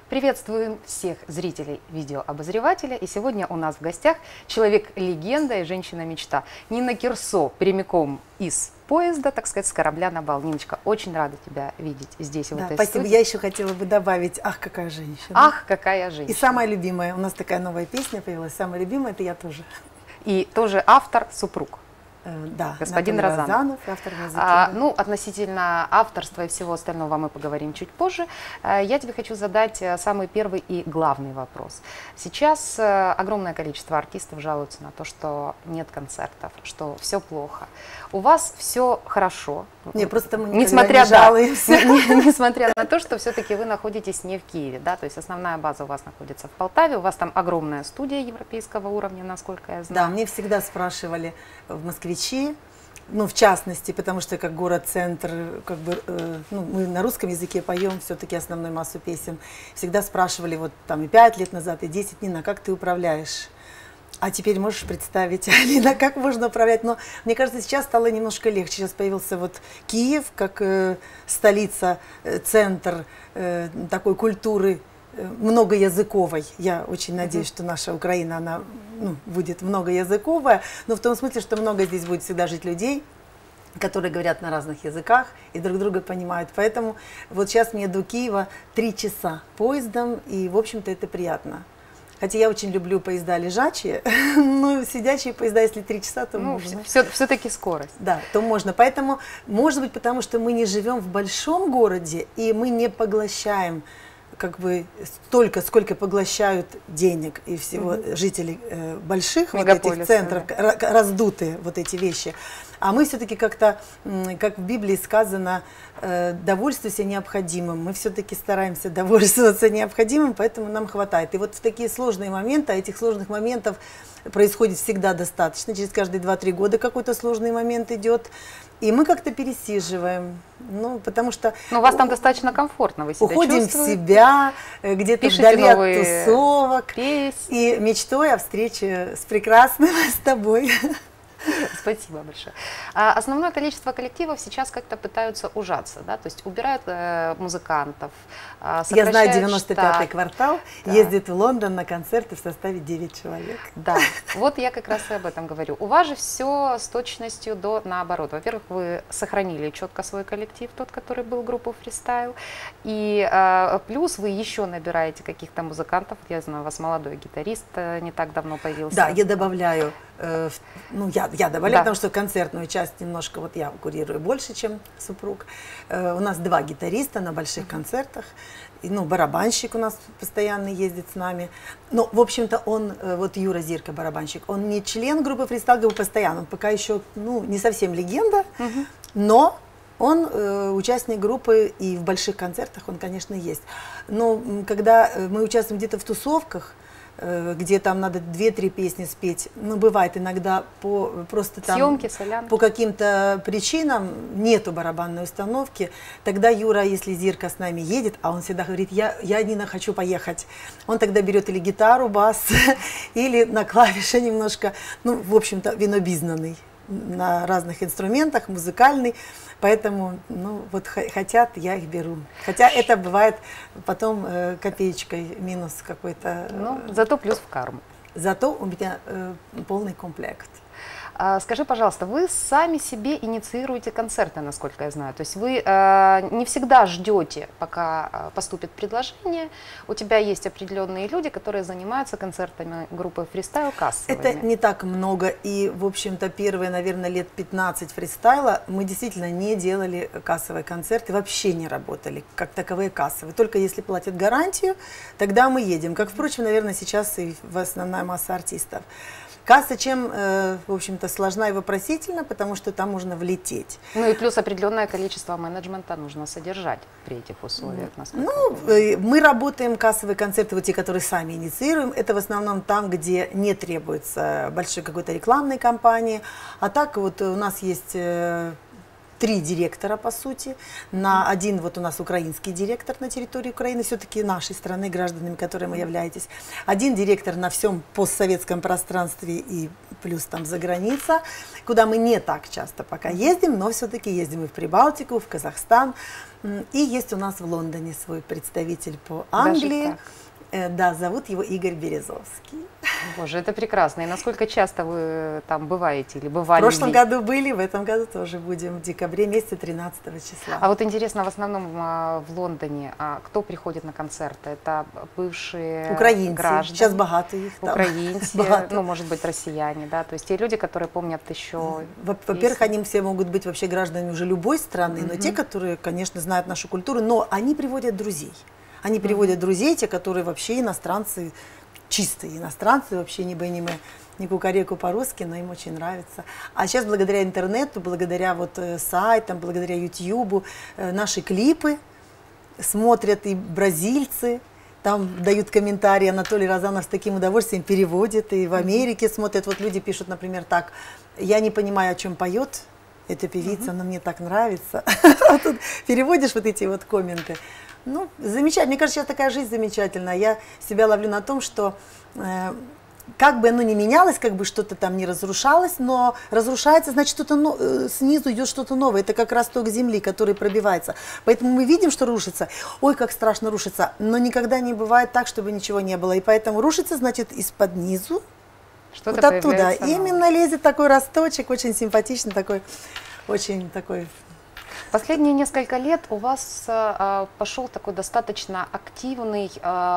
Приветствуем всех зрителей видеообозревателя. И сегодня у нас в гостях человек-легенда и женщина-мечта Нина Кирсо, прямиком из поезда, так сказать, с корабля на бал. Ниночка, очень рада тебя видеть здесь, в этой спасибо. студии. Я еще хотела бы добавить, ах, какая женщина. Ах, какая женщина. И самая любимая, у нас такая новая песня появилась, самая любимая, это я тоже. И тоже автор, супруг. Да, господин Розанов. автор музыки. Да. Ну, относительно авторства и всего остального мы поговорим чуть позже. Я тебе хочу задать самый первый и главный вопрос. Сейчас огромное количество артистов жалуются на то, что нет концертов, что все плохо. У вас все хорошо. Не, просто мы несмотря, не жалуемся. Несмотря на то, что все-таки вы находитесь не в Киеве, да, то есть основная база у вас находится в Полтаве, у вас там огромная студия европейского уровня, насколько я знаю. Да, мне всегда спрашивали в москвичи, ну, в частности, потому что как город-центр, как бы, ну, мы на русском языке поем все-таки основную массу песен. Всегда спрашивали, вот там и 5 лет назад, и 10, Нина, как ты управляешь? А теперь можешь представить, Алина, как можно управлять? Но мне кажется, сейчас стало немножко легче. Сейчас появился вот Киев, как столица, центр такой культуры многоязыковой. Я очень надеюсь, что наша Украина, она будет многоязыковая, но в том смысле, что много здесь будет всегда жить людей, которые говорят на разных языках и друг друга понимают. Поэтому вот сейчас мне до Киева 3 часа поездом, и, в общем-то, это приятно. Хотя я очень люблю поезда лежачие, но сидячие поезда, если 3 часа, то можно. Все-таки скорость. Да, то можно. Поэтому, может быть, потому что мы не живем в большом городе, и мы не поглощаем как бы столько, сколько поглощают денег и всего жителей больших вот этих центров, да. Раздутые вот эти вещи. А мы все-таки как-то, как в Библии сказано, довольствуйся необходимым. Мы все-таки стараемся довольствоваться необходимым, поэтому нам хватает. И вот в такие сложные моменты, а этих сложных моментов происходит всегда достаточно. Через каждые 2-3 года какой-то сложный момент идет. И мы как-то пересиживаем, ну, потому что... Но у вас там достаточно комфортно, вы себя уходим чувствуете? в себя, где-то вдали от тусовок. Песни. И мечтой о встрече с прекрасным, с тобой. Спасибо большое. Основное количество коллективов сейчас как-то пытаются ужаться, да, то есть убирают музыкантов, я знаю, 95-й квартал да. ездит в Лондон на концерты в составе 9 человек. Да, вот я как раз и об этом говорю. У вас же все с точностью до наоборот. Во-первых, вы сохранили четко свой коллектив, тот, который был группа фристайл, и плюс вы еще набираете каких-то музыкантов. Я знаю, у вас молодой гитарист не так давно появился. Да, я добавляю, ну, я добавляю, да. Потому что концертную часть немножко вот я курирую больше, чем супруг. У нас 2 гитариста на больших концертах. И, ну, барабанщик у нас постоянно ездит с нами. Ну, в общем-то, он, вот Юра Зирка, барабанщик, он не член группы фристайл, как бы постоянно. Он пока еще, ну, не совсем легенда, но он участник группы, и в больших концертах он, конечно, есть. Но когда мы участвуем где-то в тусовках, где там надо 2-3 песни спеть, ну, бывает иногда просто там съемки, солянки. По каким-то причинам нету барабанной установки, тогда Юра, если Зирка с нами едет, а он всегда говорит, я, Нина, хочу поехать, он тогда берет или гитару, бас, или на клавише немножко, ну, в общем-то, винобизнанный на разных инструментах, музыкальный, поэтому, ну, вот хотят, я их беру. Хотя это бывает потом копеечкой минус какой-то. Ну, зато плюс в карму. Зато у меня полный комплект. Скажи, пожалуйста, вы сами себе инициируете концерты, насколько я знаю. То есть вы не всегда ждете, пока поступит предложение. У тебя есть определенные люди, которые занимаются концертами группы фристайл кассовыми. Это не так много. И, в общем-то, первые, наверное, лет 15 фристайла мы действительно не делали кассовые концерты, вообще не работали как таковые кассовые. Только если платят гарантию, тогда мы едем. Как, впрочем, наверное, сейчас и основная масса артистов. Касса чем, в общем-то, сложна и вопросительна, потому что там можно влететь. Ну и плюс определенное количество менеджмента нужно содержать при этих условиях. Ну, мы работаем, кассовые концерты, вот те, которые сами инициируем, это в основном там, где не требуется большой какой-то рекламной кампании. А так вот у нас есть 3 директора, по сути. На один вот у нас украинский директор на территории Украины, все-таки нашей страны, гражданами, которыми вы являетесь. Один директор на всем постсоветском пространстве и плюс там за граница, куда мы не так часто пока ездим, но все-таки ездим и в Прибалтику, в Казахстан. И есть у нас в Лондоне свой представитель по Англии. Да, зовут его Игорь Березовский. Боже, это прекрасно. И насколько часто вы там бываете или бывали? В прошлом году были, в этом году тоже будем, в декабре месяце 13 числа. А вот интересно, в основном в Лондоне кто приходит на концерты? Это бывшие украинцы, граждане? Сейчас богато их там. Украинцы, богато. ну, может быть, россияне, да? То есть те люди, которые помнят еще... Во-первых, они все могут быть вообще гражданами уже любой страны, но те, которые, конечно, знают нашу культуру, но они приводят друзей. Они приводят друзей, те, которые вообще иностранцы, чистые иностранцы, вообще не бэниме, не кукареку по-русски, но им очень нравится. А сейчас благодаря интернету, благодаря вот сайтам, благодаря ютьюбу, наши клипы смотрят и бразильцы, там дают комментарии, Анатолий Розанов с таким удовольствием переводит, и в Америке смотрят, вот люди пишут, например, так: я не понимаю, о чем поет эта певица, но мне так нравится. А тут переводишь вот эти вот комменты. Ну, замечательно. Мне кажется, сейчас такая жизнь замечательная. Я себя ловлю на том, что как бы оно ни менялось, как бы что-то там не разрушалось, но разрушается, значит, что-то снизу идет что-то новое. Это как росток земли, который пробивается. Поэтому мы видим, что рушится. Ой, как страшно рушится. Но никогда не бывает так, чтобы ничего не было. И поэтому рушится, значит, из-под низу. Что-то вот оттуда. новое. Именно лезет такой росточек, очень симпатичный, такой, очень такой... Последние несколько лет у вас пошел такой достаточно активный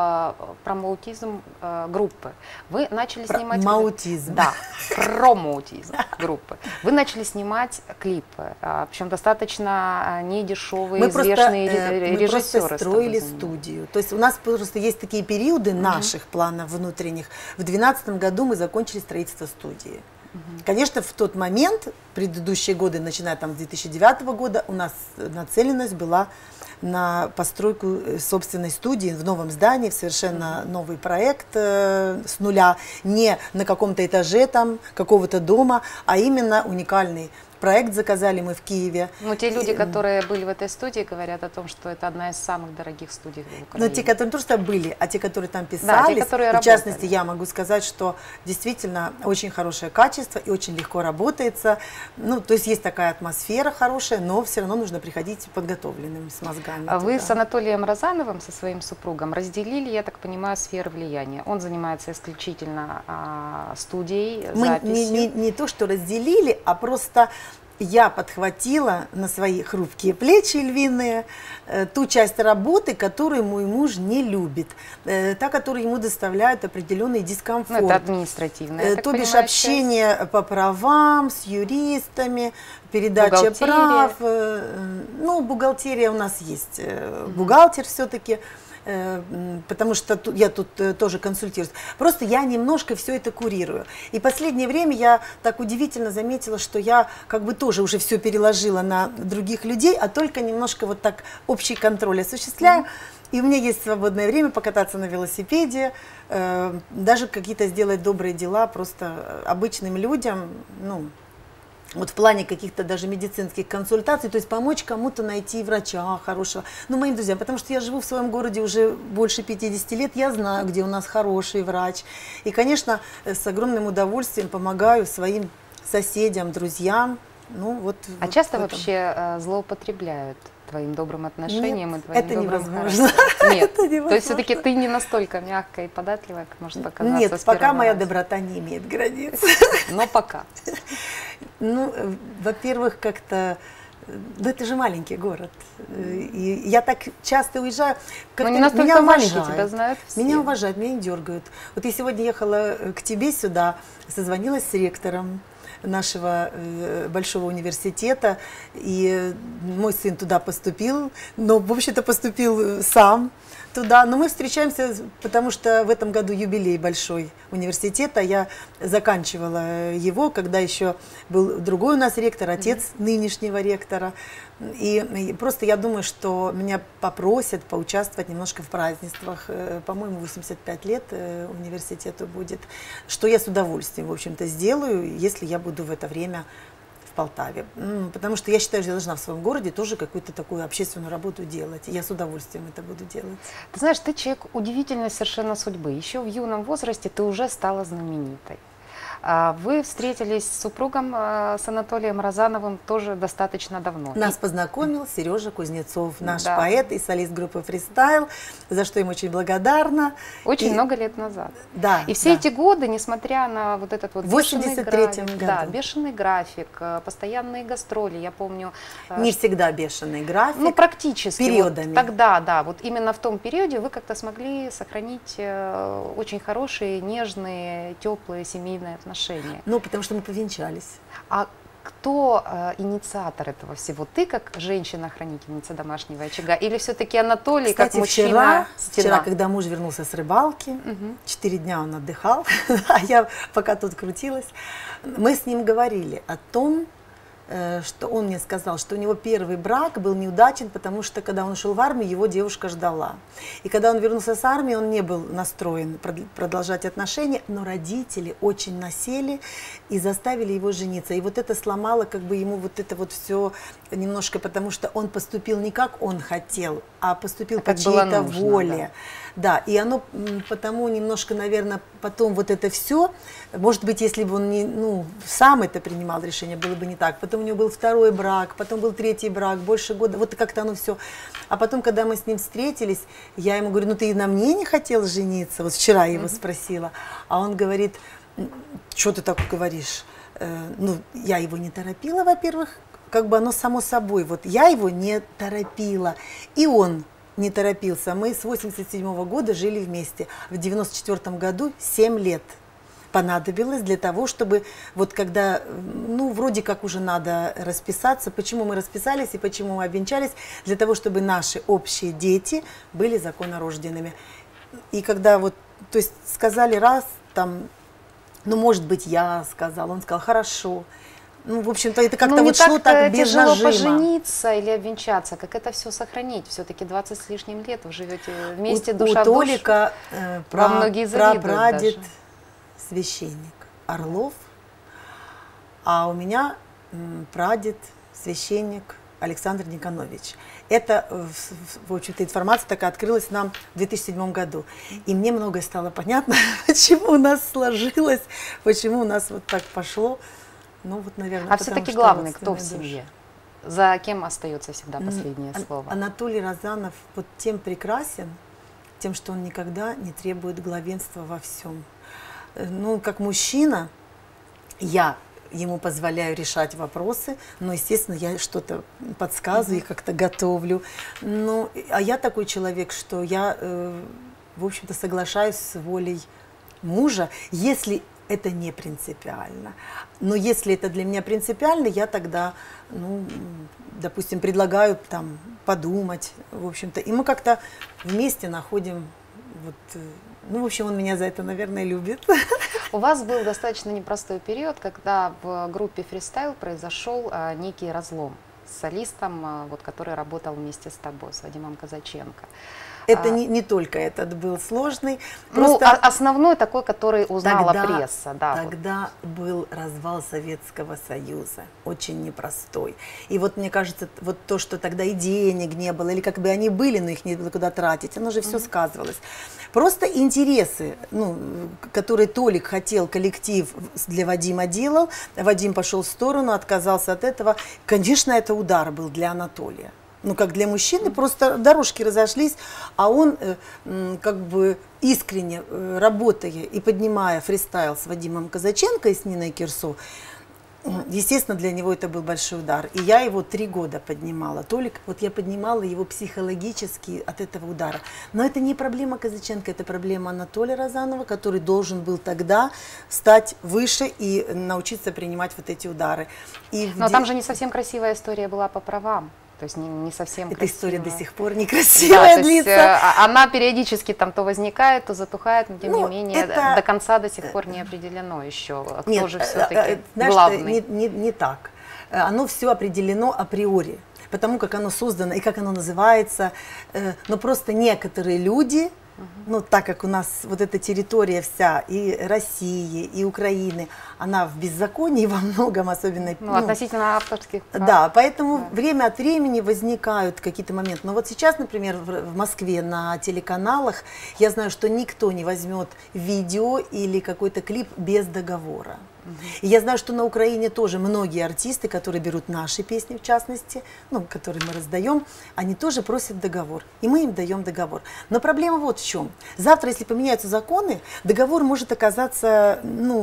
промоутизм группы. Вы начали снимать... Маутизм. Да, промоутизм группы. Вы начали снимать клипы, причем достаточно недешевые, известные режиссеры. Мы просто строили студию. То есть у нас просто есть такие периоды наших планов внутренних. В 2012 году мы закончили строительство студии. Конечно, в тот момент, предыдущие годы, начиная там с 2009 года, у нас нацеленность была на постройку собственной студии в новом здании, в совершенно новый проект с нуля, не на каком-то этаже там какого-то дома, а именно уникальный проект заказали мы в Киеве. Но те люди, которые были в этой студии, говорят о том, что это одна из самых дорогих студий в Украине. Но те, которые не просто были, а те, которые там писались, да, те, которые в частности, я могу сказать, что действительно очень хорошее качество и очень легко работается. Ну, то есть есть такая атмосфера хорошая, но все равно нужно приходить подготовленным, с мозгами. А вы с Анатолием Розановым, со своим супругом, разделили, я так понимаю, сферы влияния. Он занимается исключительно студией, записью. Мы не то, что разделили, а просто... Я подхватила на свои хрупкие плечи львиные ту часть работы, которую мой муж не любит, та, которая ему доставляет определенный дискомфорт. Ну, это административное, то бишь общение по правам с юристами, передача прав. Ну, бухгалтерия у нас есть, бухгалтер все-таки. Потому что я тут тоже консультируюсь. Просто я немножко все это курирую. И последнее время я так удивительно заметила, что я как бы тоже уже все переложила на других людей, а только немножко вот так общий контроль осуществляю. И у меня есть свободное время покататься на велосипеде, даже какие-то сделать добрые дела просто обычным людям, ну, вот в плане каких-то даже медицинских консультаций, то есть помочь кому-то найти врача хорошего, ну, моим друзьям, потому что я живу в своем городе уже больше 50 лет, я знаю, где у нас хороший врач, и, конечно, с огромным удовольствием помогаю своим соседям, друзьям, ну, вот. А вот часто вообще злоупотребляют твоим добрым отношением? Нет, и твоим это добрым невозможно. Нет, это невозможно. То есть все-таки ты не настолько мягкая и податливая, как может показаться. Нет, пока моя доброта не имеет границ. Но пока. Ну, во-первых, как-то, ну, это же маленький город, и я так часто уезжаю, как-то меня уважают, тебя знают все. Меня уважают, меня не дергают. Вот я сегодня ехала к тебе сюда, созвонилась с ректором нашего большого университета, и мой сын туда поступил, но, в общем-то, поступил сам туда. Но мы встречаемся, потому что в этом году юбилей большой университета. Я заканчивала его, когда еще был другой у нас ректор, отец нынешнего ректора. И просто я думаю, что меня попросят поучаствовать немножко в празднествах. По-моему, 85 лет университету будет, что я с удовольствием, в общем-то, сделаю, если я буду в это время в Полтаве. Потому что я считаю, что я должна в своем городе тоже какую-то такую общественную работу делать. И я с удовольствием это буду делать. Ты знаешь, ты человек удивительной совершенно судьбы. Еще в юном возрасте ты уже стала знаменитой. Вы встретились с супругом, с Анатолием Розановым, тоже достаточно давно. Нас познакомил Сережа Кузнецов, наш Да. поэт и солист группы «Фристайл», за что им очень благодарна. Очень И- много лет назад. Да, И все да. эти годы, несмотря на вот этот вот В бешеный 83-м график, году. да, бешеный график, постоянные гастроли, я помню, Не всегда бешеный график. ну практически периодами. Вот тогда, да, вот именно в том периоде вы как-то смогли сохранить очень хорошие, нежные, теплые семейные отношения. Ну, потому что мы повенчались. А кто инициатор этого всего? Ты как женщина-хранительница домашнего очага или все-таки Анатолий Кстати, как мужчина? вчера, когда муж вернулся с рыбалки, Мгм. 4 дня он отдыхал, а я пока тут крутилась, мы с ним говорили о том, что он мне сказал, что у него первый брак был неудачен, потому что когда он ушел в армию, его девушка ждала. И когда он вернулся с армии, он не был настроен продолжать отношения, но родители очень насели и заставили его жениться. И вот это сломало как бы ему вот это вот все немножко, потому что он поступил не как он хотел, а поступил по как было чьей-то нужно, воле. Да, и оно потому немножко, наверное, потом вот это все, может быть, если бы он не, ну, сам это принимал решение, было бы не так. Потом у него был второй брак, потом был третий брак, больше года, вот как-то оно все. А потом, когда мы с ним встретились, я ему говорю, ну ты на мне не хотел жениться? Вот вчера я его спросила, а он говорит, что ты так говоришь? Ну, я его не торопила, во-первых, как бы оно само собой, вот я его не торопила, и он не торопился. Мы с 87 года жили вместе. В 94 году 7 лет понадобилось для того, чтобы вот когда, ну, вроде как уже надо расписаться, почему мы расписались и почему мы обвенчались, для того, чтобы наши общие дети были законнорожденными. И когда вот, то есть сказали раз, там, ну, может быть, я сказал, он сказал, хорошо. Ну, в общем-то, это как-то Ну, не вот шло так без тяжело нажима. пожениться или обвенчаться, как это все сохранить? Все-таки 20 с лишним лет вы живете вместе, У душа в душу. Толика Вам многие завидуют прапрадед даже. священник Орлов, а у меня прадед священник Александр Никонович. Это, в общем-то, информация такая открылась нам в 2007 году. И мне многое стало понятно, почему у нас сложилось, почему у нас вот так пошло. Ну, вот, наверное, А все-таки главный кто в семье? За кем остается всегда последнее слово? Анатолий Розанов вот тем прекрасен, тем, что он никогда не требует главенства во всем. Ну, как мужчина, я ему позволяю решать вопросы, но, естественно, я что-то подсказываю, как-то готовлю. Ну, а я такой человек, что я, в общем-то, соглашаюсь с волей мужа, если это не принципиально. Но если это для меня принципиально, я тогда, ну, допустим, предлагаю там подумать, в общем-то. И мы как-то вместе находим, вот, ну, в общем, он меня за это, наверное, любит. У вас был достаточно непростой период, когда в группе «Фристайл» произошел некий разлом с солистом, вот, который работал вместе с тобой, с Вадимом Казаченко. Это не только этот был сложный. Ну, Просто основной такой, который узнала тогда, пресса. Да, тогда был развал Советского Союза, очень непростой. И вот мне кажется, вот то, что тогда и денег не было, или как бы они были, но их не было куда тратить, оно же все сказывалось. Просто интересы, ну, которые Толик хотел, коллектив для Вадима делал, Вадим пошел в сторону, отказался от этого. Конечно, это удар был для Анатолия. Ну, как для мужчины, просто дорожки разошлись, а он как бы искренне работая и поднимая фристайл с Вадимом Казаченко и с Ниной Кирсо, естественно, для него это был большой удар. И я его 3 года поднимала. Толик, вот я поднимала его психологически от этого удара. Но это не проблема Казаченко, это проблема Анатолия Розанова, который должен был тогда стать выше и научиться принимать вот эти удары. Но там же не совсем красивая история была по правам. То есть не совсем Эта красивая. история до сих пор некрасивая, да, длится. Она периодически там то возникает, то затухает, но тем Ну, не менее это... до конца до сих пор не определено еще, кто Нет, же все-таки знаешь, главный. Не так. Оно все определено априори, потому как оно создано и как оно называется. Но просто некоторые люди Ну, так как у нас вот эта территория вся, и России, и Украины, она в беззаконии во многом, особенно... Ну, относительно авторских прав. Да, поэтому время от времени возникают какие-то моменты. Но вот сейчас, например, в Москве на телеканалах, я знаю, что никто не возьмет видео или какой-то клип без договора. И я знаю, что на Украине тоже многие артисты, которые берут наши песни, в частности, ну, которые мы раздаем, они тоже просят договор. И мы им даем договор. Но проблема вот в чем. Завтра, если поменяются законы, договор может оказаться,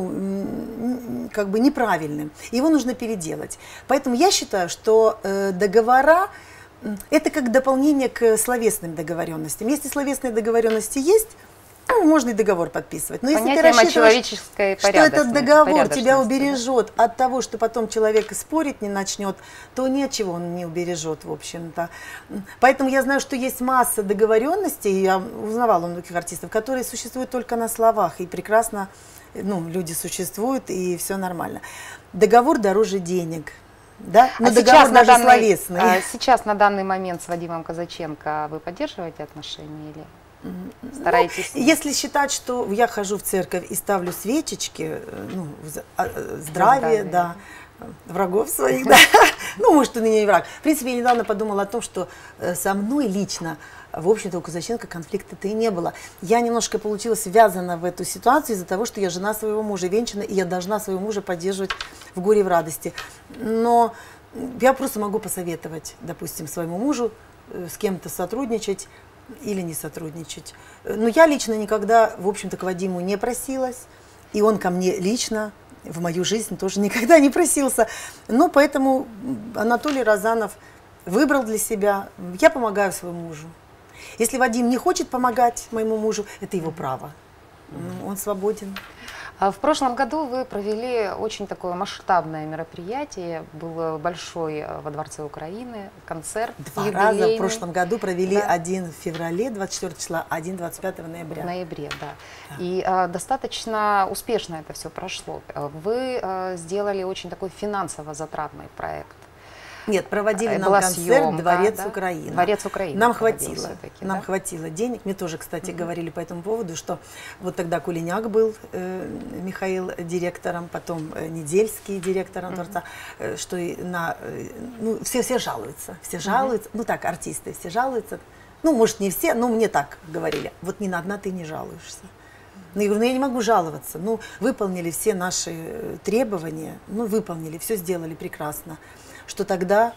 ну, как бы неправильным. Его нужно переделать. Поэтому я считаю, что договора – это как дополнение к словесным договоренностям. Если словесные договоренности есть, ну, можно и договор подписывать. Но если ты рассчитываешь, что этот договор тебя убережет от того, что потом человек спорить не начнет, то ни от чего он не убережет, в общем-то. Поэтому я знаю, что есть масса договоренностей, я узнавала у многих артистов, которые существуют только на словах, и прекрасно, ну, люди существуют, и все нормально. Договор дороже денег. Да? Но договор даже словесный. Сейчас на данный момент с Вадимом Казаченко вы поддерживаете отношения или... Стараетесь? Ну, если считать, что я хожу в церковь и ставлю свечечки, ну, здравие, да, врагов своих, да. Ну, может, он и не враг. В принципе, я недавно подумала о том, что со мной лично, в общем-то, у Казаченко конфликта-то и не было. Я немножко получилась связана в эту ситуацию из-за того, что я жена своего мужа, венчана, и я должна своего мужа поддерживать в горе и в радости. Но я просто могу посоветовать, допустим, своему мужу с кем-то сотрудничать, или не сотрудничать. Но я лично никогда, в общем-то, к Вадиму не просилась, и он ко мне лично, в мою жизнь тоже никогда не просился. Но поэтому Анатолий Розанов выбрал для себя, я помогаю своему мужу. Если Вадим не хочет помогать моему мужу, это его право, он свободен. В прошлом году вы провели очень такое масштабное мероприятие, был большой во Дворце Украины концерт. Два раза в прошлом году провели, да. Один в феврале, 24 числа, один 25 ноября. В ноябре, да. И достаточно успешно это все прошло. Вы сделали очень такой финансово затратный проект. Нет, проводили нам концерт съемка, «Дворец Украины». «Дворец Украины». Нам хватило денег. Мне тоже, кстати, говорили по этому поводу, что вот тогда Кулиняк был, Михаил, директором, потом Недельский директором Дворца, что ну, все жалуются, ну так, артисты все жалуются. Ну, может, не все, но мне так говорили. Вот ни на одна ты не жалуешься. Ну, я говорю, ну я не могу жаловаться. Ну, выполнили все наши требования, ну, выполнили, все сделали прекрасно. Что тогда,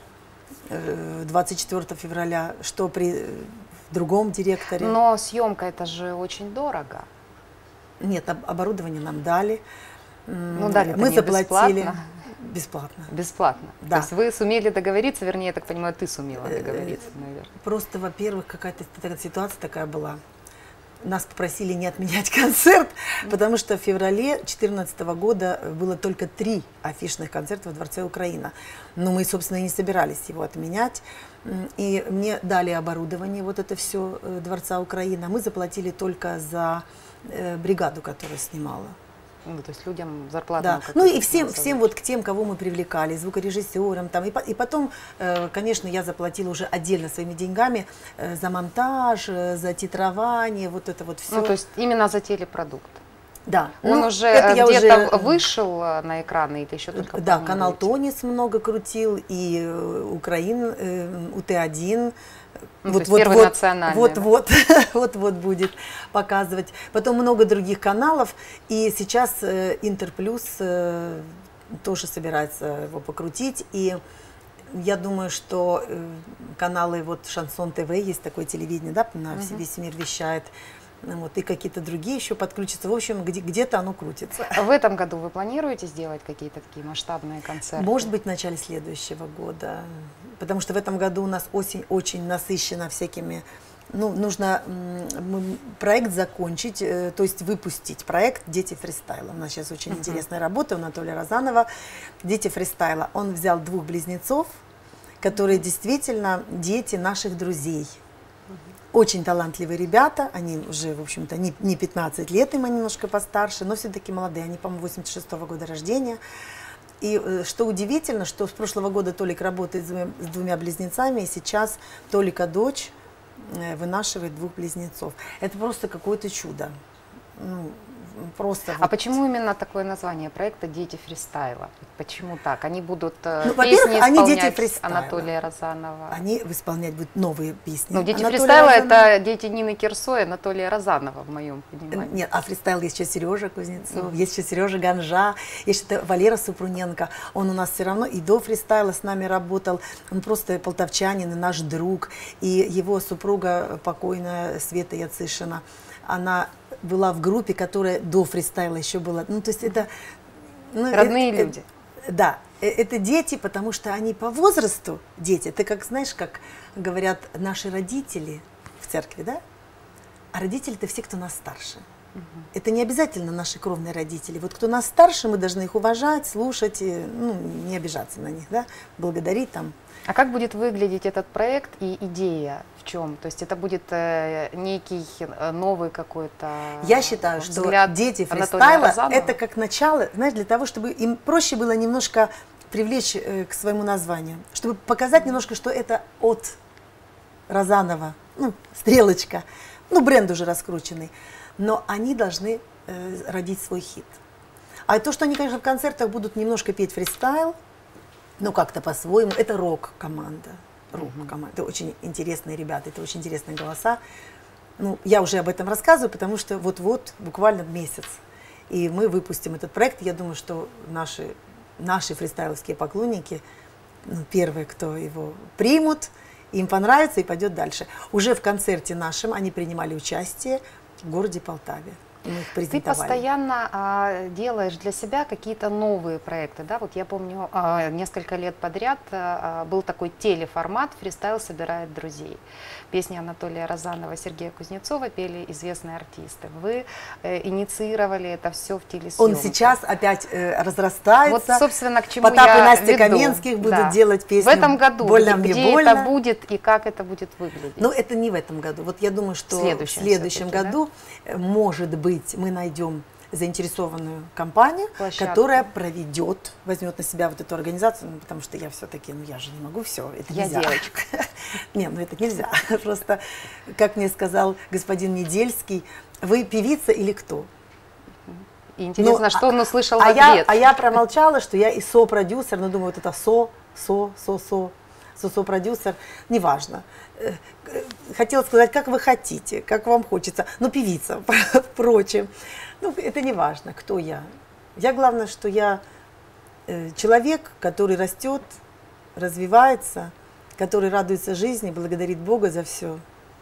24 февраля, что при другом директоре. Но съемка это же очень дорого. Нет, оборудование нам дали. Ну, дали мы заплатили. Бесплатно. Бесплатно. Бесплатно. Да. То есть вы сумели договориться, вернее, я так понимаю, ты сумела договориться, наверное. Просто, во-первых, какая-то ситуация такая была. Нас попросили не отменять концерт, потому что в феврале 2014 года было только 3 афишных концерта в Дворце Украина. Но мы, собственно, и не собирались его отменять. И мне дали оборудование, вот это все Дворца Украина. Мы заплатили только за бригаду, которая снимала. Ну, то есть людям зарплату. Да. Ну и всем вот к тем, кого мы привлекали, звукорежиссерам там. И потом, конечно, я заплатила уже отдельно своими деньгами за монтаж, за титрование, вот это вот все. Ну, то есть именно за телепродукт. Да. Он уже где-то вышел на экраны или еще только? Да, канал Тонис много крутил, и Украин, УТ-1. Ну, вот будет показывать. Потом много других каналов, и сейчас Интерплюс тоже собирается его покрутить. И я думаю, что каналы, вот Шансон ТВ, есть такое телевидение, да, на весь мир вещает. Вот, и какие-то другие еще подключатся. В общем, где-то оно крутится. В этом году вы планируете сделать какие-то такие масштабные концерты? Может быть, в начале следующего года. Потому что в этом году у нас осень очень насыщена всякими... Ну, нужно проект закончить, то есть выпустить проект «Дети фристайла». У нас сейчас очень интересная работа у Анатолия Розанова. «Дети фристайла». Он взял 2 близнецов, которые действительно дети наших друзей. Очень талантливые ребята, они уже, в общем-то, не 15 лет, им они немножко постарше, но все-таки молодые, они, по-моему, 86-го года рождения. И что удивительно, что с прошлого года Толик работает с 2 близнецами, и сейчас Толика дочь вынашивает двух близнецов. Это просто какое-то чудо. Ну, просто А почему именно такое название проекта «Дети фристайла»? Почему так? Они будут Ну, песни они дети исполнять фристайла. Анатолия Розанова? Они исполнять будут новые песни. Ну, «Дети Анатолия фристайла» Розанова. это дети Нины Кирсо и Анатолия Розанова, в моем понимании. Нет, а фристайл есть еще Сережа Кузнецов, есть еще Сережа Ганжа, есть еще Валера Супруненко. Он у нас все равно и до фристайла с нами работал. Он просто полтавчанин и наш друг. И его супруга покойная Света Яцишина, она была в группе, которая до фристайла еще была. Ну, то есть это... Ну, Родные люди. Да, это дети, потому что они по возрасту дети. Это как, знаешь, как говорят наши родители в церкви, да? А родители – это все, кто нас старше. Это не обязательно наши кровные родители. Вот кто нас старше, мы должны их уважать, слушать, и, ну, не обижаться на них, да? Благодарить там. А как будет выглядеть этот проект и идея в чем? То есть это будет некий новый какой-то Я считаю, что взгляд дети Анатолия фристайла Розанова? это как начало, знаешь, для того, чтобы им проще было немножко привлечь к своему названию, чтобы показать немножко, что это от Розанова, ну, стрелочка, ну, бренд уже раскрученный, но они должны родить свой хит. А то, что они, конечно, в концертах будут немножко петь фристайл, ну, как-то по-своему, это рок-команда. Рок-команда. Это очень интересные ребята, это очень интересные голоса. Ну, я уже об этом рассказываю, потому что вот-вот, буквально месяц, и мы выпустим этот проект. Я думаю, что наши фристайловские поклонники, ну, первые, кто его примут, им понравится и пойдет дальше. Уже в концерте нашем они принимали участие в городе Полтаве. Мы их Ты презентовали. постоянно делаешь для себя какие-то новые проекты, да? Вот я помню, несколько лет подряд был такой телеформат «Фристайл собирает друзей». Песни Анатолия Розанова, Сергея Кузнецова пели известные артисты. Вы инициировали это все в телесъемке. Он сейчас опять разрастается. Вот, собственно, к чему Потап я и Настя веду. Каменских будут делать песню В этом году, «Больно где мне больно». это будет и как это будет выглядеть? Но это не в этом году. Вот я думаю, что в следующем году, может быть, мы найдем заинтересованную компанию, Площадку. которая проведет, возьмет на себя вот эту организацию, ну, потому что я все-таки, ну я же не могу все, это Я нельзя. девочка. Не, ну это нельзя. Просто, как мне сказал господин Недельский, вы певица или кто? И интересно, Ну, что он услышал в А ответ. я промолчала, что я и со-продюсер, но думаю, вот это со-продюсер, неважно. Хотела сказать, как вы хотите, как вам хочется, но певица, впрочем. Ну, это не важно, кто я. Я, главное, что я человек, который растет, развивается, который радуется жизни, благодарит Бога за все.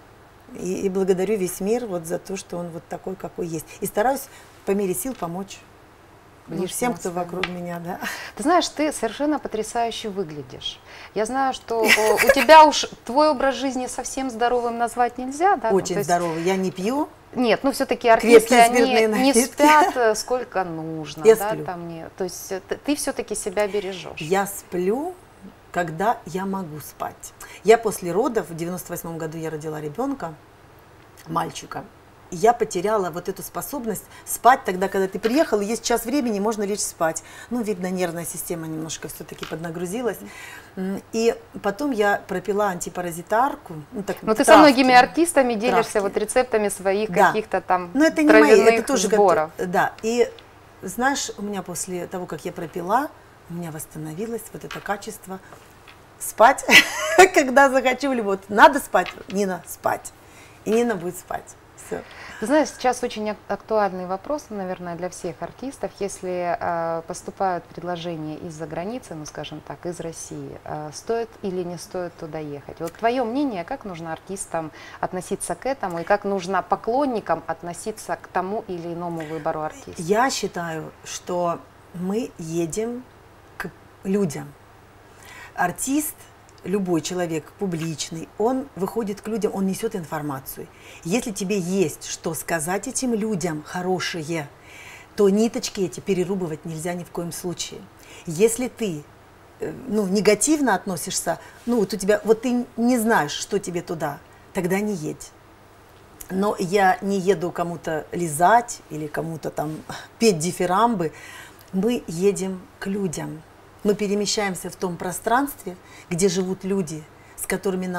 И благодарю весь мир вот за то, что он вот такой, какой есть. И стараюсь по мере сил помочь всем, кто вокруг меня, да. Ты знаешь, ты совершенно потрясающе выглядишь. Я знаю, что у тебя уж твой образ жизни совсем здоровым назвать нельзя, да? Очень здоровый. Я не пью. Нет, ну все-таки артисты, они спиртные не напитки. спят сколько нужно. Я да, сплю. там не, то есть ты все-таки себя бережешь. Я сплю, когда я могу спать. Я после родов, в 98 году я родила ребенка, мальчика. И я потеряла вот эту способность спать тогда, когда ты приехал, и есть час времени, можно лечь спать. Ну, видно, нервная система немножко все-таки поднагрузилась. И потом я пропила антипаразитарку. Ну, так, Но ты травки, со многими артистами делишься травки. вот рецептами своих Да. каких-то там Но это не мои, это травяных тоже сборов. да. И знаешь, у меня после того, как я пропила, у меня восстановилось вот это качество спать, когда захочу, или вот надо спать, Нина, спать. И Нина будет спать. Все. Ты знаешь, сейчас очень актуальный вопрос, наверное, для всех артистов. Если поступают предложения из-за границы, ну, скажем так, из России, стоит или не стоит туда ехать? Вот твое мнение, как нужно артистам относиться к этому, и как нужно поклонникам относиться к тому или иному выбору артиста? Я считаю, что мы едем к людям. Артист, любой человек публичный, он выходит к людям, он несет информацию. Если тебе есть что сказать этим людям хорошее, то ниточки эти перерубывать нельзя ни в коем случае. Если ты негативно относишься, вот у тебя, вот ты не знаешь, что тебе туда, тогда не едь. Но я не еду кому-то лизать или кому-то там петь дифирамбы. Мы едем к людям. Мы перемещаемся в том пространстве, где живут люди, с которыми нам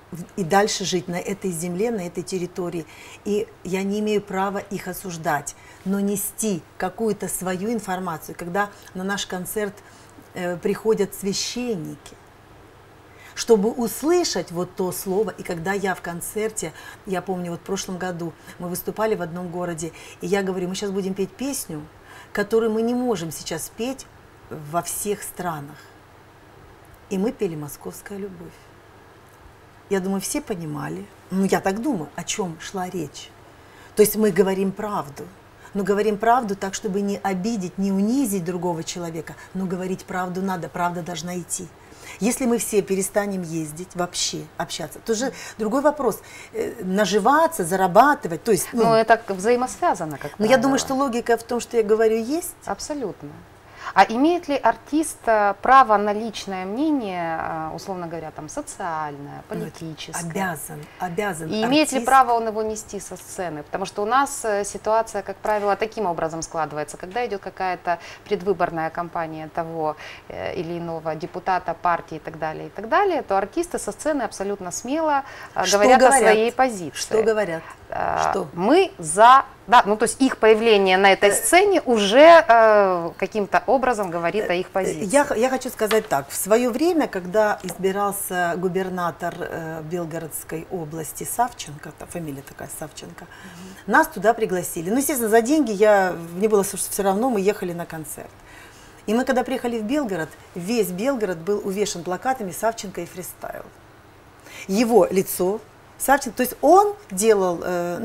и дальше жить на этой земле, на этой территории. И я не имею права их осуждать, но нести какую-то свою информацию. Когда на наш концерт приходят священники, чтобы услышать вот то слово. И когда я в концерте, я помню, вот в прошлом году мы выступали в одном городе, и я говорю, мы сейчас будем петь песню, которую мы не можем сейчас петь во всех странах. И мы пели «Московская любовь». Я думаю, все понимали, ну я так думаю, о чем шла речь. То есть мы говорим правду, но говорим правду так, чтобы не обидеть, не унизить другого человека, но говорить правду надо, правда должна идти. Если мы все перестанем ездить, вообще общаться, то же другой вопрос, наживаться, зарабатывать, то есть… Ну, это взаимосвязано, как Но я думаю, что логика в том, что я говорю, есть. Абсолютно. А имеет ли артист право на личное мнение, условно говоря, там, социальное, политическое? Обязан. И имеет ли право он его нести со сцены? Потому что у нас ситуация, как правило, таким образом складывается. Когда идет какая-то предвыборная кампания того или иного депутата, партии и так далее, то артисты со сцены абсолютно смело говорят о своей позиции. Что говорят? Что? Мы за… Да, ну то есть их появление на этой сцене уже каким-то образом говорит о их позиции. Я хочу сказать так. В свое время, когда избирался губернатор Белгородской области Савченко, фамилия такая Савченко, нас туда пригласили. Ну, естественно, за деньги мне было все равно, мы ехали на концерт. И мы, когда приехали в Белгород, весь Белгород был увешан плакатами Савченко и фристайл. Его лицо… Савченко, то есть он делал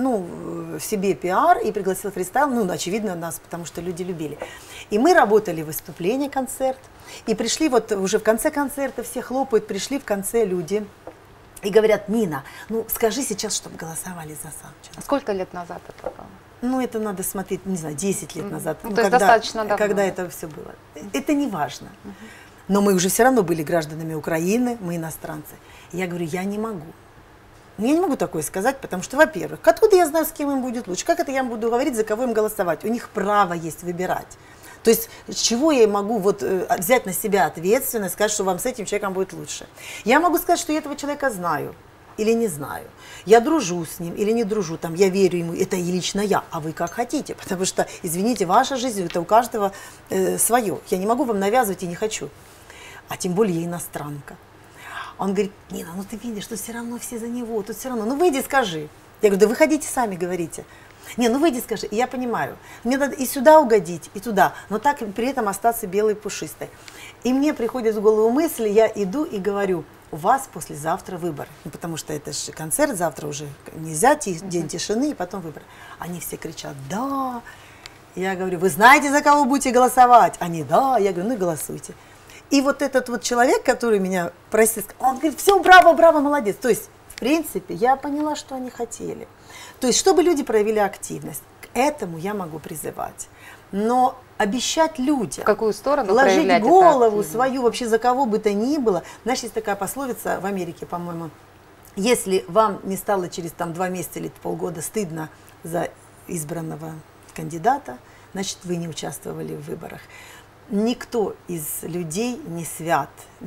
себе пиар и пригласил фристайл, очевидно, нас, потому что люди любили. И мы работали выступление, концерт, и пришли вот уже в конце концерта, все хлопают, пришли в конце люди и говорят, Нина, скажи сейчас, чтобы голосовали за Савченко. А сколько лет назад это было? Это надо смотреть, не знаю, 10 лет назад. То есть достаточно давно. Когда это все было. Это не важно. Но мы уже все равно были гражданами Украины, мы иностранцы. И я говорю, я не могу. Я не могу такое сказать, потому что, во-первых, откуда я знаю, с кем им будет лучше? Как это я буду говорить, за кого им голосовать? У них право есть выбирать. То есть, с чего я могу взять на себя ответственность, сказать, что вам с этим человеком будет лучше? Я могу сказать, что я этого человека знаю или не знаю. Я дружу с ним или не дружу, я верю ему, это и лично я, а вы как хотите. Потому что, извините, ваша жизнь, это у каждого свое. Я не могу вам навязывать и не хочу. А тем более я иностранка. Он говорит, Нина, ты видишь, что все равно все за него, тут все равно, выйди, скажи. Я говорю, да выходите сами, говорите. Выйди, скажи. И я понимаю, мне надо и сюда угодить, и туда, но так при этом остаться белой пушистой. И мне приходит в голову мысль, я иду и говорю, у вас послезавтра выборы. Потому что это же концерт, завтра уже нельзя, день тишины, и потом выборы. Они все кричат, да. Я говорю, вы знаете, за кого будете голосовать? Они, да. Я говорю, голосуйте. И вот этот человек, который меня просил, он говорит, все, браво, браво, молодец. То есть, в принципе, я поняла, что они хотели. То есть, чтобы люди проявили активность, к этому я могу призывать. Но обещать людям, в какую сторону ложить голову свою вообще за кого бы то ни было. Знаешь, есть такая пословица в Америке, по-моему, если вам не стало через 2 месяца или полгода стыдно за избранного кандидата, значит, вы не участвовали в выборах. Никто из людей не свят,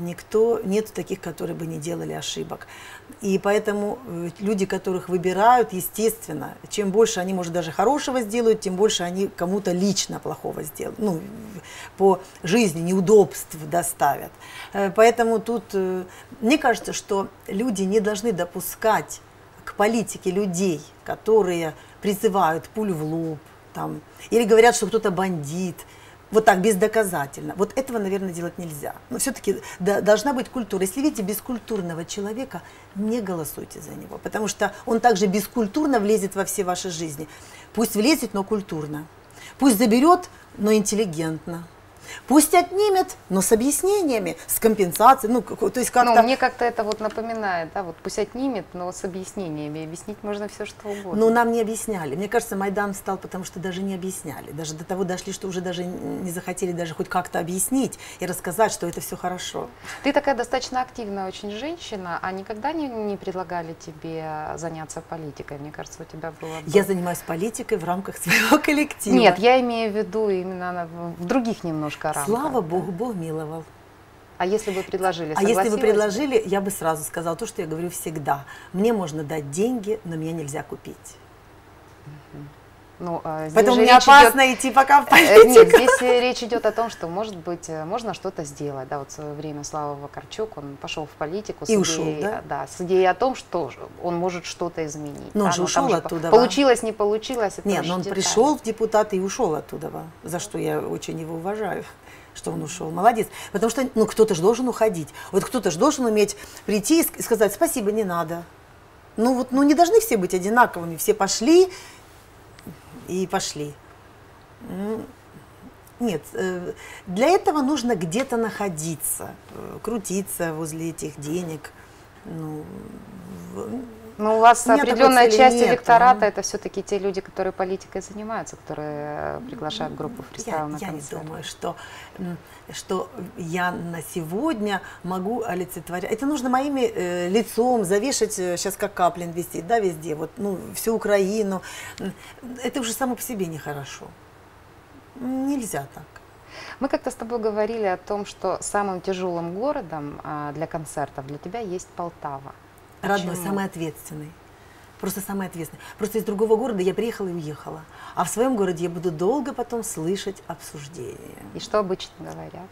нет таких, которые бы не делали ошибок. И поэтому люди, которых выбирают, естественно, чем больше они, может, даже хорошего сделают, тем больше они кому-то лично плохого сделают, по жизни неудобств доставят. Поэтому тут, мне кажется, что люди не должны допускать к политике людей, которые призывают пулю в лоб, или говорят, что кто-то бандит. Вот так, бездоказательно. Вот этого, наверное, делать нельзя. Но все-таки должна быть культура. Если видите бескультурного человека, не голосуйте за него, потому что он также бескультурно влезет во все ваши жизни. Пусть влезет, но культурно. Пусть заберет, но интеллигентно. Пусть отнимет, но с объяснениями, с компенсацией. То есть как-то… мне как-то это напоминает, пусть отнимет, но с объяснениями. Объяснить можно все, что угодно. Но нам не объясняли. Мне кажется, Майдан встал, потому что даже не объясняли. Даже до того дошли, что уже даже не захотели даже хоть как-то объяснить и рассказать, что это все хорошо. Ты такая достаточно активная очень женщина, а никогда не предлагали тебе заняться политикой? Мне кажется, у тебя было… Я занимаюсь политикой в рамках своего коллектива. Нет, я имею в виду именно в других немножко рамках. Слава Богу, Бог миловал. А если бы предложили, А если бы согласилась предложили, я бы сразу сказала то, что я говорю всегда. Мне можно дать деньги, но меня нельзя купить. Ну, Поэтому мне опасно идти пока в политику. Нет, здесь речь идет о том, что, может быть, можно что-то сделать. Да, вот в свое время Слава Вакарчук, он пошел в политику И ушел, да? Да, с идеей о том, что он может что-то изменить. Но он да, же ушел оттуда. Получилось, не получилось, это Нет, уже но он детали. пришел в депутаты и ушел оттуда, за что я очень его уважаю, что он ушел. Молодец. Потому что ну, кто-то же должен уходить. Вот кто-то же должен уметь прийти и сказать: спасибо, не надо. Ну вот, ну не должны все быть одинаковыми. Все пошли и пошли. Нет, для этого нужно где-то находиться, крутиться возле этих денег. Но у вас У меня определенная такой цели часть нет, электората, это все-таки те люди, которые политикой занимаются, которые приглашают группу фристайл на Я не концерт. думаю, что я на сегодня могу олицетворять. Это нужно моим лицом завешать, сейчас как Каплин висит, да, везде, вот, ну, всю Украину. Это уже само по себе нехорошо. Нельзя так. Мы как-то с тобой говорили о том, что самым тяжелым городом для концертов для тебя есть Полтава. Родной, Почему? самый ответственный. Просто самый ответственный. Просто из другого города я приехала и уехала. А в своем городе я буду долго потом слышать обсуждения. И что обычно говорят?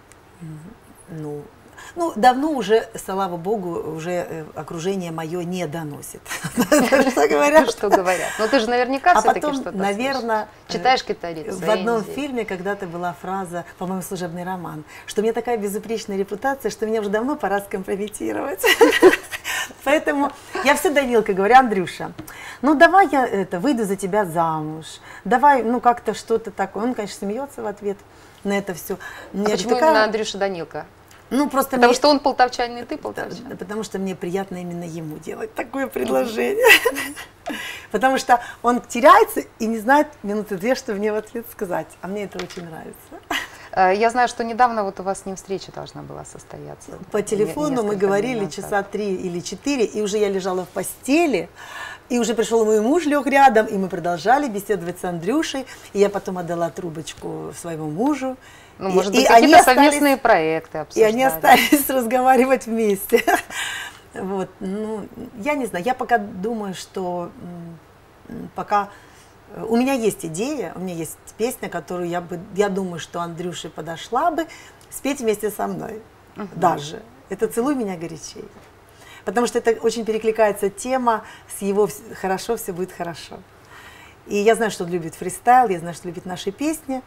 Ну, давно уже, слава богу, уже окружение мое не доносит. Что говорят? Что говорят? Ну ты же наверняка А все-таки потом, что-то наверное, читаешь китаец. в одном фильме когда-то была фраза, по-моему, «Служебный роман», что у меня такая безупречная репутация, что меня уже давно пора скомпрометировать. Поэтому я все Данилка говорю: Андрюша, ну давай я выйду за тебя замуж, давай, ну как-то что-то такое. Он, конечно, смеется в ответ на это все. А почему именно Андрюша Данилка? Ну, просто Потому что он полтавчанин, и ты полтавчанин. Потому что мне приятно именно ему делать такое предложение. Потому что он теряется и не знает минуты две, что мне в ответ сказать. А мне это очень нравится. Я знаю, что недавно вот у вас с ним встреча должна была состояться. По телефону мы говорили часа 3 или 4, и уже я лежала в постели, и уже пришел мой муж, лег рядом, и мы продолжали беседовать с Андрюшей, и я потом отдала трубочку своему мужу. Ну, может быть, какие-то совместные проекты обсуждали. И они остались разговаривать вместе. Вот, ну, я не знаю, я пока думаю, что пока... У меня есть идея, у меня есть песня, которую я думаю, что Андрюше подошла бы спеть вместе со мной. Даже. Это «Целуй меня горячей». Потому что это очень перекликается тема с его «Хорошо, все будет хорошо». И я знаю, что он любит фристайл, я знаю, что любит наши песни.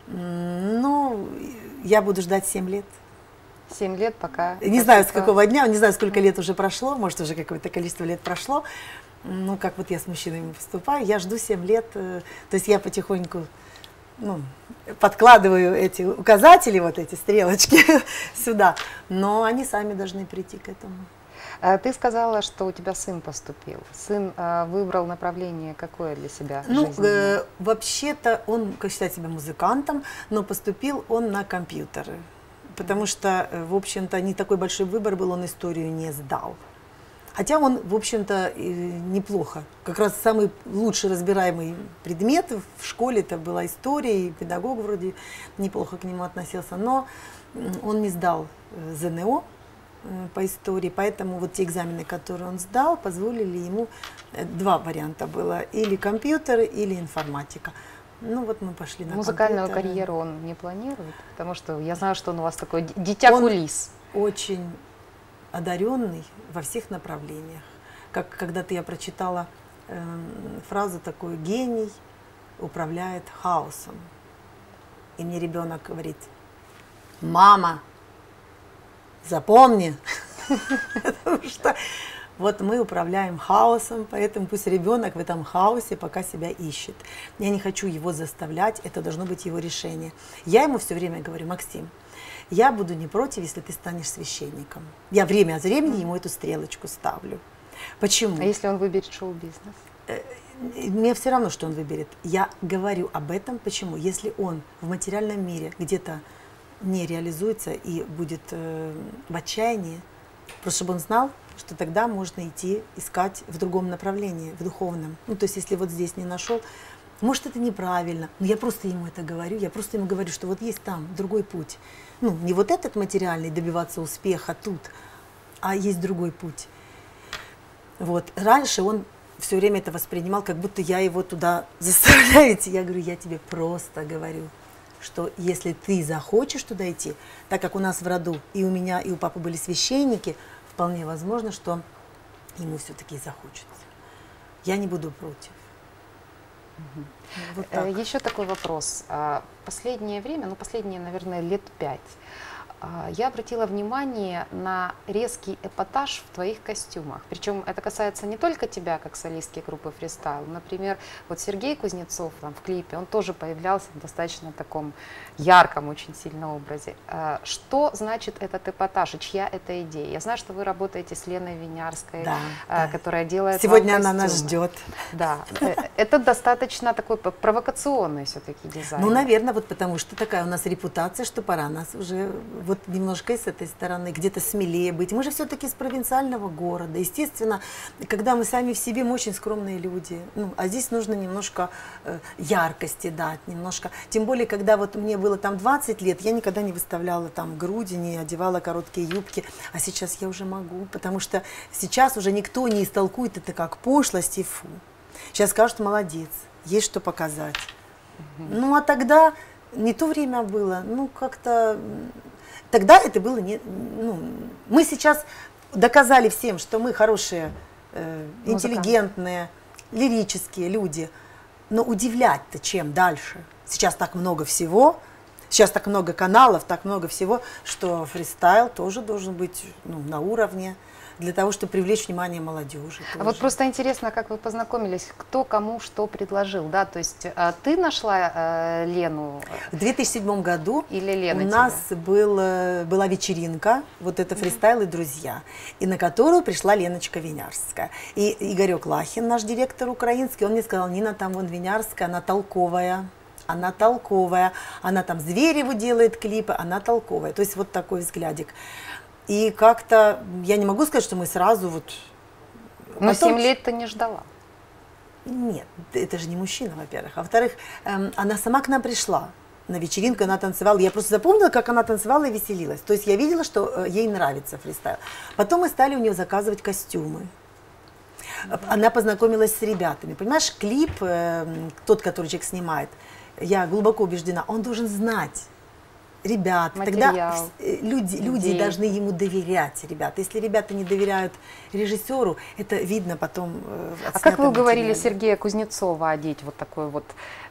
Ну, я буду ждать 7 лет. 7 лет пока. Не знаю, с какого дня, не знаю, сколько лет уже прошло, может, уже какое-то количество лет прошло. Ну, как вот я с мужчинами поступаю, я жду 7 лет. То есть я потихоньку подкладываю эти указатели, вот эти стрелочки сюда. Но они сами должны прийти к этому. Ты сказала, что у тебя сын поступил. Сын выбрал направление какое для себя? Ну, вообще-то он считает себя музыкантом, но поступил он на компьютеры. Потому что, в общем-то, не такой большой выбор был, он историю не сдал. Хотя он, в общем-то, неплохо. Как раз самый лучший разбираемый предмет в школе это была история, и педагог вроде неплохо к нему относился. Но он не сдал ЗНО по истории, поэтому вот те экзамены, которые он сдал, позволили ему, 2 варианта было, или компьютеры, или информатика. Ну вот мы пошли на музыкальную компьютеры. карьеру он не планирует? Потому что я знаю, что он у вас такой дитя кулис. Очень одаренный во всех направлениях. Как когда-то я прочитала фразу такую: гений управляет хаосом. И мне ребенок говорит: мама, запомни, потому что вот мы управляем хаосом, поэтому пусть ребенок в этом хаосе пока себя ищет. Я не хочу его заставлять, это должно быть его решение. Я ему все время говорю: Максим, я буду не против, если ты станешь священником. Я время от времени ему эту стрелочку ставлю. Почему? А если он выберет шоу-бизнес? Мне все равно, что он выберет. Я говорю об этом. Почему? Если он в материальном мире где-то не реализуется и будет в отчаянии, просто чтобы он знал, что тогда можно идти искать в другом направлении, в духовном. Ну, то есть, если вот здесь не нашел, Может, это неправильно, но я просто ему это говорю, я просто ему говорю, что вот есть там другой путь. Ну, не вот этот материальный, добиваться успеха тут, а есть другой путь. Вот. Раньше он все время это воспринимал, как будто я его туда заставляю идти. Я говорю, я тебе просто говорю, что если ты захочешь туда идти, так как у нас в роду и у меня, и у папы были священники, вполне возможно, что ему все-таки захочется. Я не буду против. Вот так. Еще такой вопрос. Последнее время, ну последние, наверное, лет 5, я обратила внимание на резкий эпатаж в твоих костюмах. Причем это касается не только тебя, как солистки группы фристайл. Например, вот Сергей Кузнецов там, в клипе, он тоже появлялся в достаточно таком ярком, очень сильном образе. Что значит этот эпатаж и чья это идея? Я знаю, что вы работаете с Леной Винярской, Да. которая делает Сегодня вам она нас костюмы. ждет. Да, это достаточно такой провокационный все-таки дизайн. Ну, наверное, вот потому что такая у нас репутация, что пора нас уже вот немножко и с этой стороны, где-то смелее быть. Мы же все-таки из провинциального города. Естественно, когда мы сами в себе, мы очень скромные люди. Ну, а здесь нужно немножко яркости дать, немножко. Тем более, когда вот мне было там 20 лет, я никогда не выставляла там груди, не одевала короткие юбки. А сейчас я уже могу, потому что сейчас уже никто не истолкует это как пошлость и фу. Сейчас скажут, молодец, есть что показать. Ну, а тогда не то время было, ну, как-то... Тогда это было не... Ну, мы сейчас доказали всем, что мы хорошие, интеллигентные, лирические люди. Но удивлять-то чем дальше? Сейчас так много всего, сейчас так много каналов, так много всего, что фристайл тоже должен быть на уровне, для того, чтобы привлечь внимание молодежи. А вот просто интересно, как вы познакомились, кто кому что предложил, да? То есть ты нашла Лену? В 2007 году или Лена у нас была вечеринка, вот это фристайл и друзья, и на которую пришла Леночка Винярская. И Игорек Лахин, наш директор украинский, он мне сказал, Нина, там вон Винярская, она толковая. Она толковая, она там Звереву делает клипы, она толковая. То есть вот такой взглядик. И как-то, я не могу сказать, что мы сразу вот... Но Потом... 7 лет ты не ждала? Нет, это же не мужчина, во-первых. А во-вторых, она сама к нам пришла на вечеринку, она танцевала. Я просто запомнила, как она танцевала и веселилась. То есть я видела, что ей нравится фристайл. Потом мы стали у нее заказывать костюмы. Она познакомилась с ребятами. Понимаешь, клип, тот, который человек снимает, я глубоко убеждена, он должен знать ребят. Материал, тогда люди должны ему доверять, ребята. Если ребята не доверяют режиссеру, это видно потом. А как вы уговорили Сергея Кузнецова одеть вот такой вот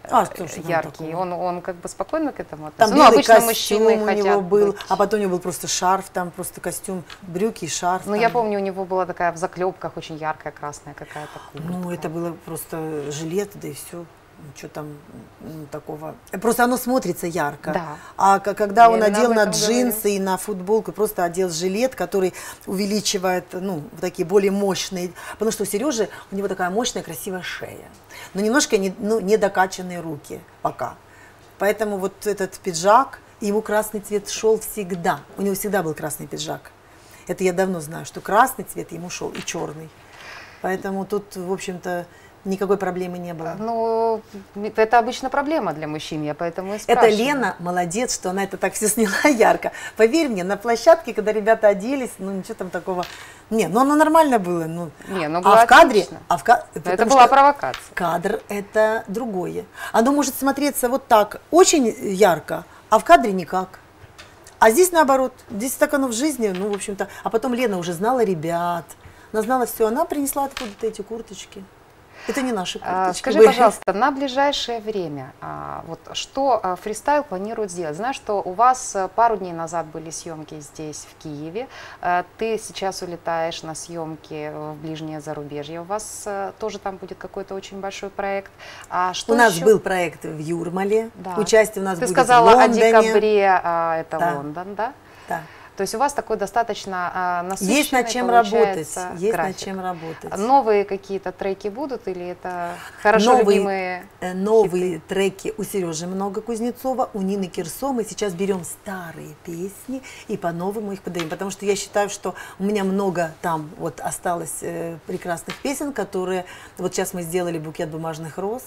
яркий? Он как бы спокойно к этому относится? Там обычно костюм мужчины у хотят него был, быть. а потом у него был просто шарф, там просто костюм, брюки, шарф. Ну, я помню, у него была такая в заклепках очень яркая, красная какая-то куртка. Ну, это было просто жилет, да и все. Что там такого? Просто оно смотрится ярко. Да. А когда он именно одел об на этом джинсы говорю. и на футболку, просто одел жилет, который увеличивает, такие более мощные. Потому что у Сережи, у него такая мощная, красивая шея. Но немножко не докачанные руки пока. Поэтому вот этот пиджак, ему красный цвет шел всегда. У него всегда был красный пиджак. Это я давно знаю, что красный цвет ему шел и черный. Поэтому тут, в общем-то, никакой проблемы не было. Ну, это обычно проблема для мужчин, я поэтому и Это спрашиваю. Лена молодец, что она это так все сняла ярко. Поверь мне, на площадке, когда ребята оделись, ничего там такого... Не, оно нормально было. было в кадре... отлично. Это была провокация. Кадр – это другое. Оно может смотреться вот так, очень ярко, а в кадре никак. А здесь наоборот. Здесь так оно в жизни, в общем-то. А потом Лена уже знала ребят. Она знала все. Она принесла откуда-то эти курточки. Это не наши курточки. Скажи, пожалуйста, на ближайшее время, вот что фристайл планирует сделать? Знаю, что у вас пару дней назад были съемки здесь, в Киеве. Ты сейчас улетаешь на съемки в ближнее зарубежье. У вас тоже там будет какой-то очень большой проект. У нас был проект в Юрмале. Да. Участие у нас Ты будет сказала в Лондоне. о декабре, это Да. Лондон, да? Да. То есть у вас такой достаточно насыщенный, есть над чем работать. Есть график. над чем работать. Новые какие-то треки будут или это хорошо любимые? Новые треки у Сережи много Кузнецова, у Нины Кирсо. Мы сейчас берем старые песни и по-новому их подаем. Потому что я считаю, что у меня много там осталось прекрасных песен, которые... Вот сейчас мы сделали «Букет бумажных роз».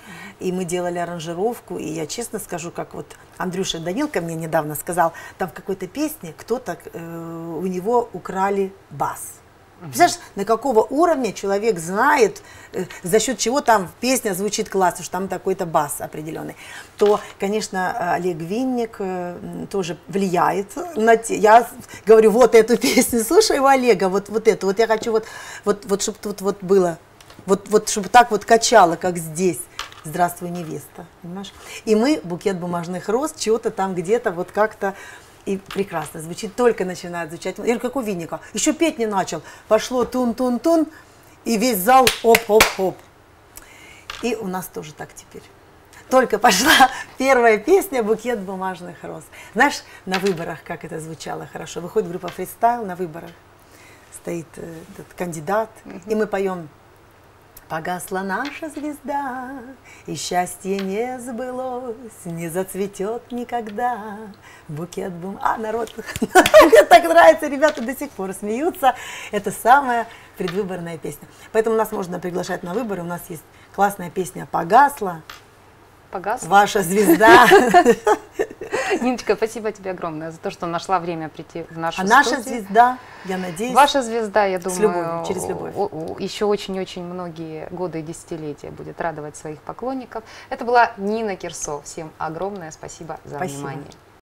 И мы делали аранжировку, и я честно скажу, как вот Андрюша Данилко мне недавно сказал, там в какой-то песне кто-то, у него украли бас. Представляешь, на какого уровня человек знает, за счет чего там песня звучит классно, что там такой-то бас определенный. То, конечно, Олег Винник тоже влияет на те. Я говорю, вот эту песню, слушай у Олега, вот эту, вот я хочу вот чтобы тут вот было, вот чтобы так вот качало, как здесь. «Здравствуй, невеста», понимаешь? И мы, «Букет бумажных роз», чего-то там где-то вот как-то. И прекрасно звучит, только начинает звучать. Я говорю, как у Винника. Еще петь не начал. Пошло тун-тун-тун, и весь зал оп-оп-оп. И у нас тоже так теперь. Только пошла первая песня «Букет бумажных роз». Знаешь, на выборах, как это звучало хорошо. Выходит группа «Фристайл» на выборах. Стоит этот кандидат, и мы поем: «Погасла наша звезда, и счастье не сбылось, не зацветет никогда букет бум». А, народ, мне так нравится, ребята до сих пор смеются. Это самая предвыборная песня. Поэтому нас можно приглашать на выборы. У нас есть классная песня «Погасла». Погасла. Ваша звезда. Ниночка, спасибо тебе огромное за то, что нашла время прийти в нашу А студию. наша звезда, я надеюсь, Ваша звезда, я думаю, любовью, через любовь. Еще очень-очень многие годы и десятилетия будет радовать своих поклонников. Это была Нина Кирсо. Всем огромное спасибо за внимание.